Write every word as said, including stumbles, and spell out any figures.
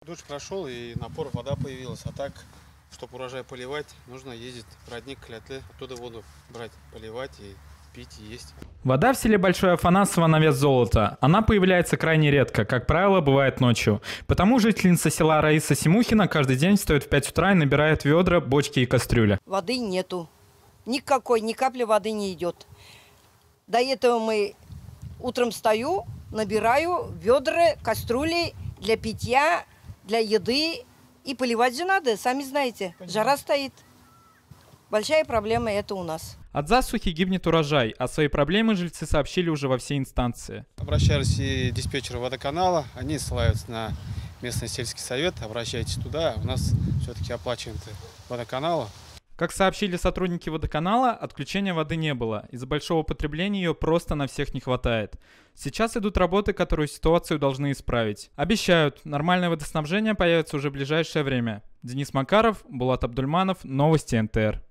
Дождь прошел и напор, вода появилась. А так, чтобы урожай поливать, нужно ездить в родник Клятлы, оттуда воду брать, поливать и пить, и есть. Вода в селе Большое Афанасово на вес золота. Она появляется крайне редко, как правило, бывает ночью. Потому жительница села Раиса Симухина каждый день встает в пять утра и набирает ведра, бочки и кастрюли. Воды нету. Никакой, ни капли воды не идет. До этого мы утром встаю, набираю ведра, кастрюли для питья, для еды. И поливать же надо, сами знаете. Жара стоит. Большая проблема это у нас. От засухи гибнет урожай, а свои проблемы жильцы сообщили уже во все инстанции. Обращались и диспетчеры водоканала, они ссылаются на местный сельский совет, обращайтесь туда, у нас все-таки оплачиваем водоканала. Как сообщили сотрудники водоканала, отключения воды не было. Из-за большого потребления ее просто на всех не хватает. Сейчас идут работы, которые ситуацию должны исправить. Обещают, нормальное водоснабжение появится уже в ближайшее время. Денис Макаров, Булат Абдульманов, Новости эн тэ эр.